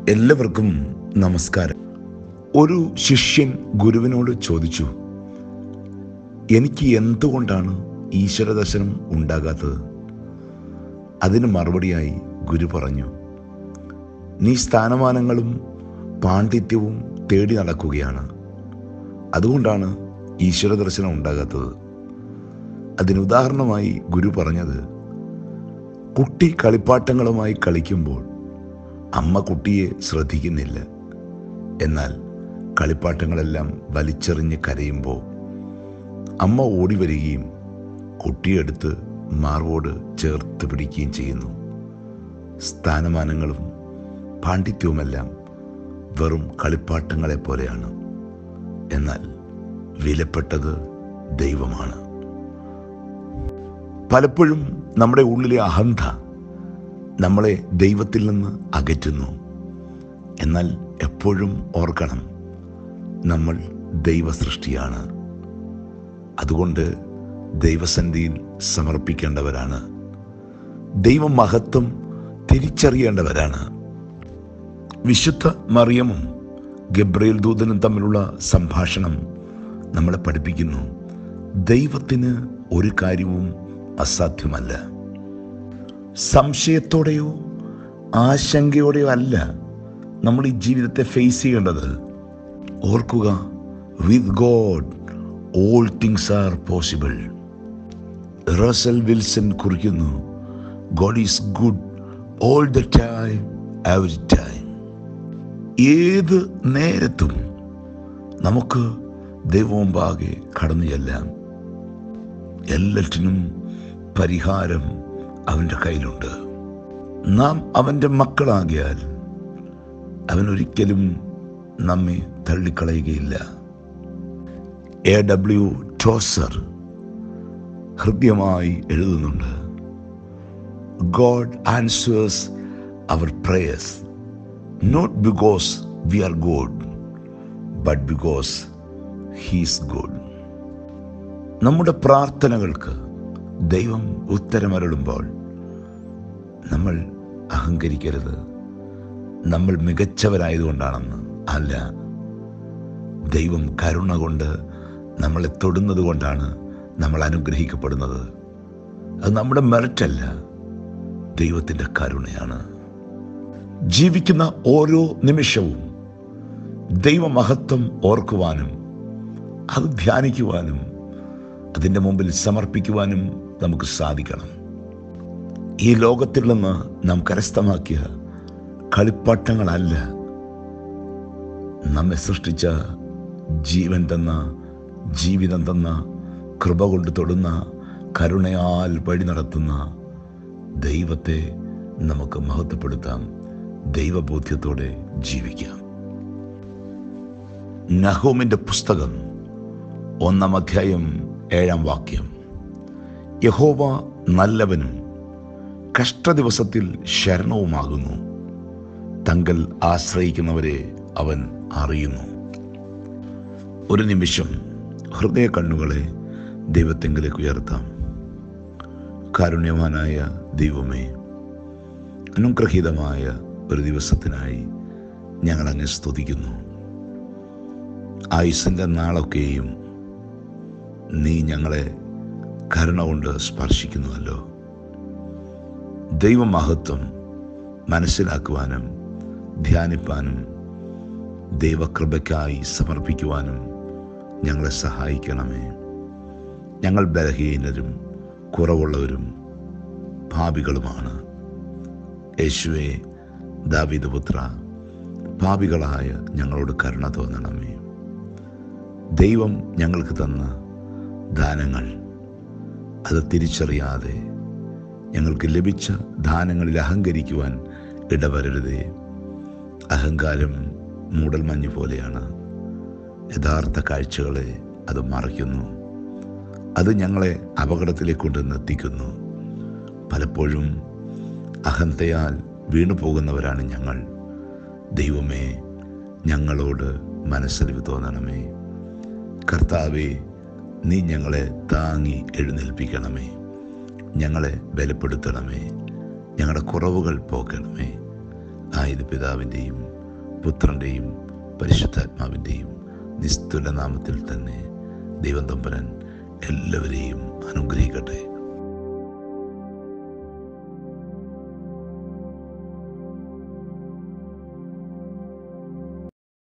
എല്ലാവർക്കും നമസ്കാരം. ഒരു ശിഷ്യൻ ഗുരുവിനോട് ചോദിച്ചു, എനിക്ക് എന്തുകൊണ്ടാണ് ഈശ്വരദർശനം ഉണ്ടാകാത്തത്? അതിന് മറുപടിയായി ഗുരു പറഞ്ഞു, നീ സ്ഥാനമാനങ്ങളും പാണ്ഡിത്യവും തേടി നടക്കുകയാണ്. അതുകൊണ്ടാണ് ഈശ്വരദർശനം ഉണ്ടാകാത്തത്. അതിനുദാഹരണമായി ഗുരു പറഞ്ഞത്, കുട്ടി കളിപ്പാട്ടങ്ങളുമായി കളിക്കുമ്പോൾ അമ്മ കുട്ടിയെ ശ്രദ്ധിക്കുന്നില്ല. എന്നാൽ കളിപ്പാട്ടങ്ങളെല്ലാം വലിച്ചെറിഞ്ഞ് കരയുമ്പോൾ അമ്മ ഓടി വരികയും കുട്ടിയെടുത്ത് മാർവോട് ചേർത്ത് പിടിക്കുകയും ചെയ്യുന്നു. സ്ഥാനമാനങ്ങളും പാണ്ഡിത്യവുമെല്ലാം വെറും കളിപ്പാട്ടങ്ങളെ പോലെയാണ്. എന്നാൽ വിലപ്പെട്ടത് ദൈവമാണ്. പലപ്പോഴും നമ്മുടെ ഉള്ളിലെ അഹന്ത നമ്മളെ ദൈവത്തിൽ നിന്ന് അകറ്റുന്നു. എന്നാൽ എപ്പോഴും ഓർക്കണം, നമ്മൾ ദൈവ സൃഷ്ടിയാണ്. അതുകൊണ്ട് ദൈവസന്നിധിയിൽ സമർപ്പിക്കേണ്ടവരാണ്. ദൈവമഹത്വം തിരിച്ചറിയേണ്ടവരാണ്. വിശുദ്ധ മറിയമും ഗബ്രിയേൽ ദൂതനും തമ്മിലുള്ള സംഭാഷണം നമ്മളെ പഠിപ്പിക്കുന്നു, ദൈവത്തിന് ഒരു കാര്യവും അസാധ്യമല്ല. സംശയത്തോടെയോ ആശങ്കയോടെയോ അല്ല നമ്മൾ ഈ ജീവിതത്തെ ഫേസ് ചെയ്യേണ്ടത്. ഓർക്കുക, with God all things are possible. Russell Wilson കുറിക്കുന്നു, God is good all the time, every time. ഏത് നേരത്തും നമുക്ക് ദൈവമുമ്പാകെ കടന്നു ചെല്ലാം. എല്ലാറ്റിനും പരിഹാരം അവൻ്റെ കയ്യിലുണ്ട്. നാം അവൻ്റെ മക്കളാകിയാൽ അവൻ ഒരിക്കലും നമ്മെ തള്ളിക്കളയുകയില്ല. A.W. ടോസർ ഹൃദ്യമായി എഴുതുന്നുണ്ട്, God answers our prayers not because we are good, but because He is good. നമ്മുടെ പ്രാർത്ഥനകൾക്ക് ദൈവം ഉത്തരമരുളുമ്പോൾ നമ്മൾ അഹങ്കരിക്കരുത്. നമ്മൾ മികച്ചവരായതുകൊണ്ടാണെന്ന് അല്ല, ദൈവം കരുണ കൊണ്ട് നമ്മളെ തൊടുന്നത് കൊണ്ടാണ് നമ്മൾ അനുഗ്രഹിക്കപ്പെടുന്നത്. അത് നമ്മുടെ മെറിറ്റല്ല, ദൈവത്തിൻ്റെ കരുണയാണ്. ജീവിക്കുന്ന ഓരോ നിമിഷവും ദൈവമഹത്വം ഓർക്കുവാനും അത് ധ്യാനിക്കുവാനും അതിൻ്റെ മുമ്പിൽ സമർപ്പിക്കുവാനും നമുക്ക് സാധിക്കണം. ഈ ലോകത്തിൽ നിന്ന് നാം കരസ്ഥമാക്കിയ കളിപ്പാട്ടങ്ങളല്ല, നമ്മെ സൃഷ്ടിച്ച ജീവൻ തന്ന, ജീവിതം തന്ന, കൃപ കൊണ്ട് തൊടുന്ന, കരുണയാൽ വഴി നടത്തുന്ന ദൈവത്തെ നമുക്ക് മഹത്വപ്പെടുത്താം. ദൈവബോധ്യത്തോടെ ജീവിക്കാം. നഹൂമിൻ്റെ പുസ്തകം 1-ാം അധ്യായം 7-ാം വാക്യം, യഹോവ നല്ലവനും കഷ്ടദിവസത്തിൽ ശരണവുമാകുന്നു, തങ്കൽ ആശ്രയിക്കുന്നവരെ അവൻ അറിയുന്നു. ഒരു നിമിഷം ഹൃദയ കണ്ണുകളെ ദൈവത്തെങ്കിലേക്ക് ഉയർത്താം. കാരുണ്യവാനായ ദൈവമേ, അനുഗ്രഹീതമായ ഒരു ദിവസത്തിനായി ഞങ്ങൾ അങ്ങ് സ്തുതിക്കുന്നു. ആയുസ്സിൻ്റെ നാളൊക്കെയും നീ ഞങ്ങളെ കരുണ കൊണ്ട് സ്പർശിക്കുന്നുവല്ലോ. ദൈവമഹത്വം മനസ്സിലാക്കുവാനും ധ്യാനിപ്പാനും ദൈവകൃപയ്ക്കായി സമർപ്പിക്കുവാനും ഞങ്ങളെ സഹായിക്കണമേ. ഞങ്ങൾ ബലഹീനരും കുറവുള്ളവരും പാപികളുമാണ്. യേശുവേ, ദാവീദ് പുത്ര, പാപികളായ ഞങ്ങളോട് കരുണ തോന്നണമേ. ദൈവം ഞങ്ങൾക്ക് തന്ന ദാനങ്ങൾ അത് തിരിച്ചറിയാതെ ഞങ്ങൾക്ക് ലഭിച്ച ദാനങ്ങളിൽ അഹങ്കരിക്കുവാൻ ഇടവരരുതേ. അഹങ്കാരം മൂടൽമഞ്ഞ് പോലെയാണ്. യഥാർത്ഥ കാഴ്ചകളെ അത് മറയ്ക്കുന്നു. അത് ഞങ്ങളെ അപകടത്തിലേക്ക് കൊണ്ടുവന്നെത്തിക്കുന്നു. പലപ്പോഴും അഹന്തയാൽ വീണു പോകുന്നവരാണ് ഞങ്ങൾ. ദൈവമേ, ഞങ്ങളോട് മനസ്സലിവ് തോന്നണമേ. കർത്താവേ, നീ ഞങ്ങളെ താങ്ങി എഴുന്നേൽപ്പിക്കണമേ. ഞങ്ങളെ ബലപ്പെടുത്തണമേ. ഞങ്ങളുടെ കുറവുകൾ പോക്കണമേ. ആയത് പിതാവിൻ്റെയും പുത്രൻ്റെയും പരിശുദ്ധാത്മാവിൻ്റെയും നിസ്തുല നാമത്തിൽ തന്നെ ദൈവം തമ്പുരാൻ എല്ലാവരെയും അനുഗ്രഹിക്കട്ടെ.